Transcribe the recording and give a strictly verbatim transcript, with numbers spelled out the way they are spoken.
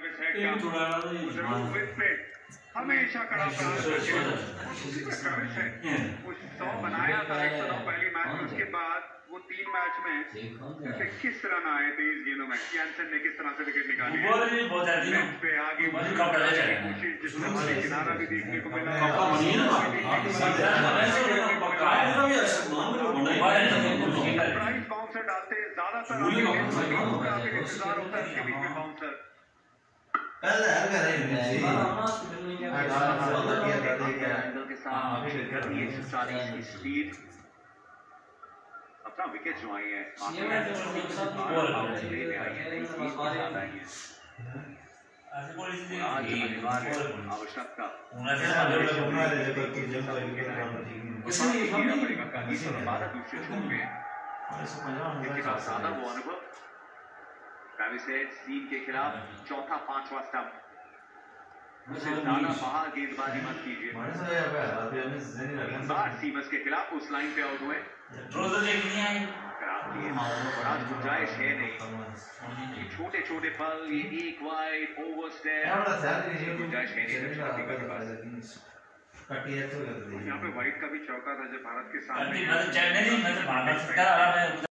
हमेशा कड़ा प्रहार है। वो सौ बनाया था एक सौ नौ पहली मैच में, उसके बाद वो तीन मैच में इक्कीस रन आए थे इस गेंदों में। यानसन ने किस तरह से विकेट निकाली है पे आगे कोशिश, जिसमें किनारा भी देखने को मिला। प्राइस बाउंसर डालते ज्यादातर इंतजार होता है इसके बीच में बाउंसर स्पीड। अपना विकेट जो आई है आवश्यकता बारह दूसरे छोड़ में ज्यादा वो अनुभव ट्रेविस हेड सीन के खिलाफ चौथा पांचवा स्टंप। ज्यादा बाहर गेंदबाजी मत कीजिए। सीमस के खिलाफ उस लाइन पे आउट हुए। बड़ा गुंजाइश है नहीं, छोटे छोटे पल, ये एक वाइड ओवर स्टेप, गुंजाइश है नहीं। यहाँ पे वाइड का भी चौका था जब भारत के सामने